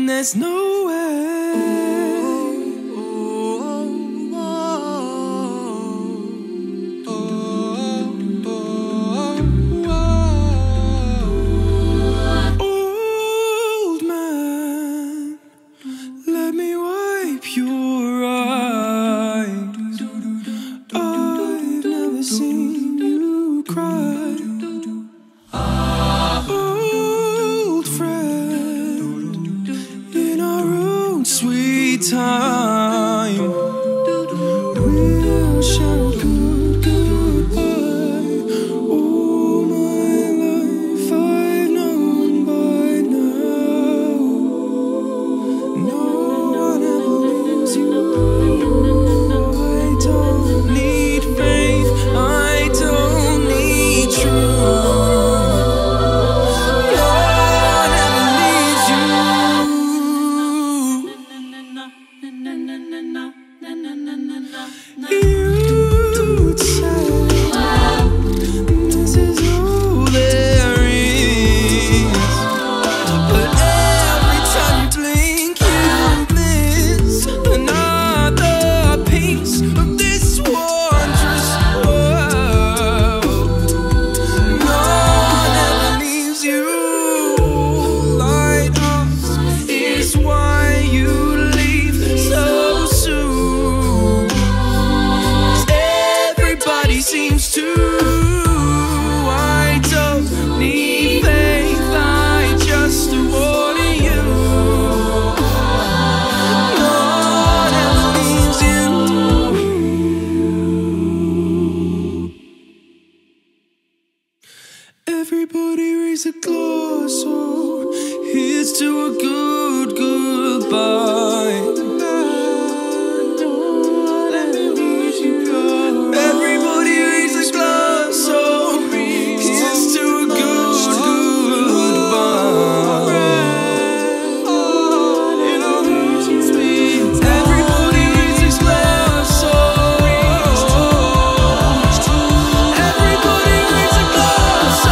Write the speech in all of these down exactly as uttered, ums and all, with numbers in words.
and there's no way. Old man, let me wipe your eyes. I've never seen you cry. Old friend, in our own sweet time, we'll share a good goodbye. All my life I've known by now, no one ever leaves you. I don't need faith, I don't need truth. You'd say this is all there is, but every time you blink you miss another piece of this wondrous world. No one ever leaves you. Like us is why you leave so soon. Everybody seems to. I don't need faith, I just want you. No one ever leaves you. Everybody raise a glass, oh, here's to a good goodbye. Everybody raise a glass, so here's to a good goodbye. Everybody raise a glass, so everybody raise a glass, so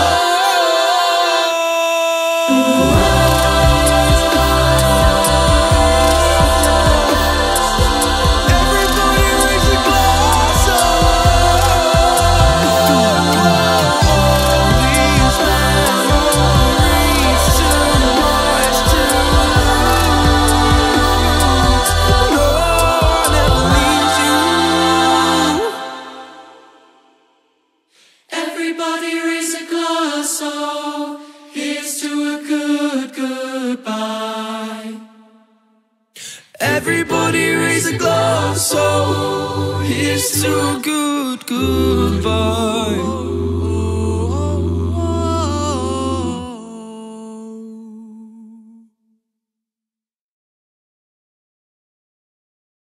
everybody raise a glass, so these memories too much to lose. No one ever leaves you. Everybody raise a glass, so here's to a good goodbye. Everybody raise a glass, so here's to a good goodbye.